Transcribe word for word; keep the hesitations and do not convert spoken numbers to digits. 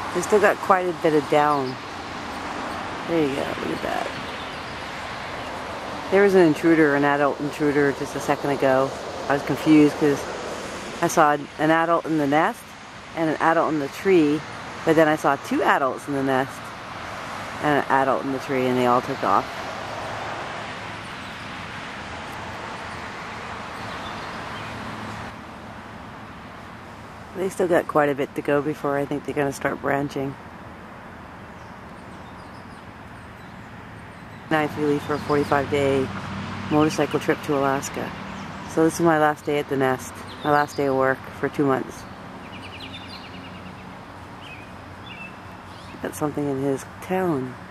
They still got quite a bit of down. There you go, look at that. There was an intruder, an adult intruder, just a second ago. I was confused because I saw an adult in the nest and an adult in the tree, but then I saw two adults in the nest and an adult in the tree, and they all took off. They still got quite a bit to go before I think they're going to start branching. ninth we leave for a forty-five day motorcycle trip to Alaska. So this is my last day at the nest, my last day of work for two months. Got something in his talon.